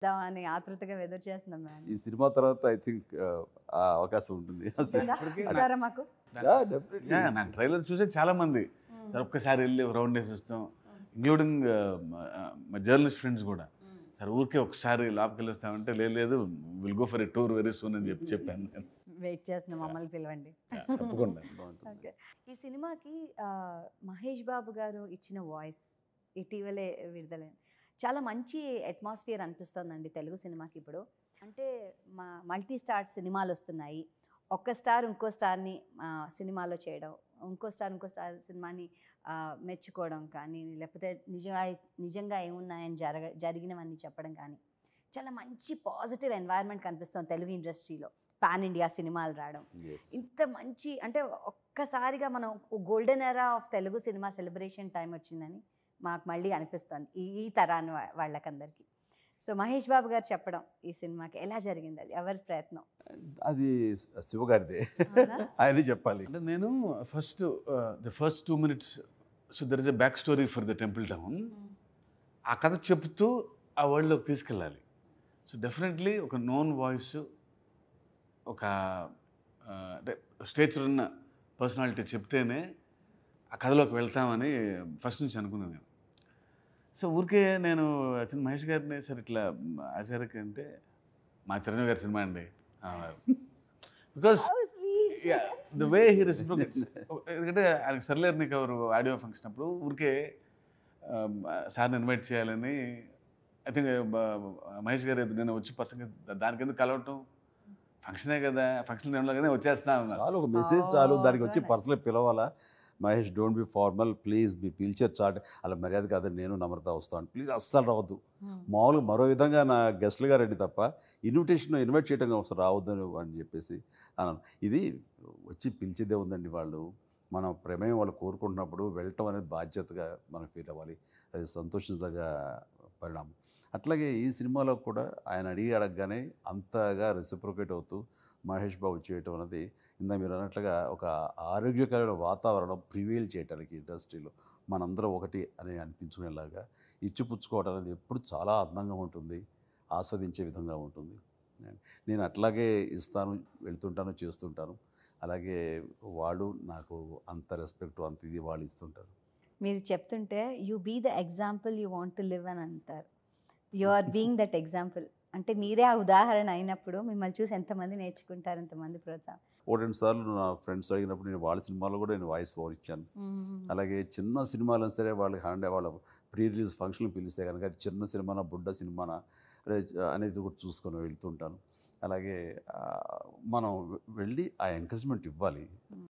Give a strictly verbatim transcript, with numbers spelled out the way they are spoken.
అని ఆతృతగా ఎదురు చేస్తున్నాం మ్యామ్. ఈ సినిమా తర్వాత ఐ థింక్ ఆ అవకాశం ఉంటుంది. ఇస్తారా మాకు? నాకు ట్రైలర్ చూసే చాలా మంది సార్ ఒక్కసారి వెళ్ళి రౌండ్ వేసి వస్తాం, ఇంక్లూడింగ్ మా జర్నలిస్ట్ ఫ్రెండ్స్ కూడా, సార్ ఊరికే ఒకసారి లోపలికి వెళ్ళొస్తామంటే లేదు will go for a tour very soon అని చెప్పి చెప్పాను నేను. వెయిట్ చేస్తున్నాం, మమ్మల్ని పిలవండి. తప్పకుండా. ఓకే, ఈ సినిమాకి మహేష్ బాబు గారు ఇచ్చిన వాయిస్ ఇటీవలే విడుదలైంది. చాలా మంచి అట్మాస్ఫియర్ అనిపిస్తుందండి తెలుగు సినిమాకి ఇప్పుడు. అంటే మా మల్టీ స్టార్ సినిమాలు వస్తున్నాయి, ఒక్క స్టార్ ఇంకో స్టార్ని సినిమాలో చేయడం, ఇంకో స్టార్ ఇంకో స్టార్ సినిమాని మెచ్చుకోవడం కానీ, లేకపోతే నిజంగా నిజంగా ఏమున్నాయని జరగ జరిగినవన్నీ చెప్పడం కానీ, చాలా మంచి పాజిటివ్ ఎన్వైర్న్మెంట్ కనిపిస్తుంది తెలుగు ఇండస్ట్రీలో. పాన్ ఇండియా సినిమాలు రావడం, ఇంత మంచి అంటే ఒక్కసారిగా మనం golden era of Telugu cinema celebration time వచ్చిందని మాకు మళ్ళీ అనిపిస్తుంది ఈ ఈ తరాన్ని వాళ్ళకందరికీ. సో మహేష్ బాబు గారు చెప్పడం ఈ సినిమాకి ఎలా జరిగింది, అది ఎవరి ప్రయత్నం? అది శివగారిదే, ఆయనే చెప్పాలి. అంటే నేను first the first two minutes so there is a back story for the temple town, ఆ కథ చెప్తూ ఆ వరల్డ్లోకి తీసుకెళ్ళాలి. సో డెఫినెట్లీ ఒక నోన్ వాయిస్, ఒక అంటే స్టేచర్ ఉన్న పర్సనాలిటీ చెప్తేనే ఆ కథలోకి వెళ్తామని ఫస్ట్ నుంచి అనుకున్నాను నేను. సో ఊరికే నేను చిన్న మహేష్ గారిని సార్ ఇట్లా ఆచార్యకి అంటే మా చిరంజీవి గారి సినిమా అండి, because the way he reciprocates. ఎందుకంటే ఆయనకి సర్లేరు నీకు ఎవరు ఆడియో ఫంక్షన్ అప్పుడు ఊరికే సార్ని ఇన్వైట్ చేయాలని ఐ థింక్ మహేష్ గారు నేను వచ్చి పర్సన్ దానికి ఎందుకు కలవటం, ఫంక్షనే కదా, ఫంక్షన్ టైంలో కదా వచ్చేస్తా చాలు, ఒక మెసేజ్ చాలు, దానికి వచ్చి పర్సనల్ పిలవాలా. Mahesh don't be formal please, మీ పిలిచారు చాట్ అలా మర్యాద కాదని నేను నమ్రత వస్తాను ప్లీజ్ అస్సలు రావద్దు. మామూలుగా మరో విధంగా నా గెస్ట్లుగా రండి తప్ప ఇన్విటేషన్ ఇన్వైట్ చేయడం అవసరం రావద్దని అని చెప్పేసి అన్నాను. ఇది వచ్చి పిలిచేదే ఉందండి, వాళ్ళు మనం ప్రమేయం వాళ్ళు కోరుకుంటున్నప్పుడు వెళ్ళటం అనేది బాధ్యతగా మనం ఫీల్ అవ్వాలి, అది సంతోషించదగ్గ పరిణామం. అట్లాగే ఈ సినిమాలో కూడా ఆయన అడిగి అడగగానే అంతగా రెసిప్రోకేట్ అవుతూ మహేష్ బాబు చేయటం అనేది ఇందా మీరు అన్నట్లుగా ఒక ఆరోగ్యకరమైన వాతావరణం ప్రివేల్ చేయడానికి ఇండస్ట్రీలో మనందరం ఒకటి అని అనిపించుకునేలాగా ఇచ్చిపుచ్చుకోవడం అనేది ఎప్పుడు చాలా అందంగా ఉంటుంది, ఆస్వాదించే విధంగా ఉంటుంది. నేను అట్లాగే ఇస్తాను, వెళ్తుంటాను, చేస్తుంటాను. అలాగే వాళ్ళు నాకు అంత రెస్పెక్ట్ అంత ఇది వాళ్ళు ఇస్తుంటారు. మీరు చెప్తుంటే you be the example you want to live అని అంటారు. You are being that example. అంటే మీరే ఆ ఉదాహరణ అయినప్పుడు మిమ్మల్ని చూసి ఎంతమంది నేర్చుకుంటారు, ఎంతమంది ప్రోత్సాహం. ఓ రెండు సార్లు నా ఫ్రెండ్స్ అడిగినప్పుడు నేను వాళ్ళ సినిమాలో కూడా నేను వాయిస్ ఓవర్ ఇచ్చాను. అలాగే చిన్న సినిమాలు సరే వాళ్ళకి హ్యాండ్ వాళ్ళ ప్రీ రిలీజ్ ఫంక్షన్లు పిలిస్తే కనుక అది చిన్న సినిమానా బుడ్డ సినిమానా అనేది కూడా చూసుకొని వెళ్తుంటాను. అలాగే మనం వెళ్ళి ఆ ఎంకరేజ్మెంట్ ఇవ్వాలి.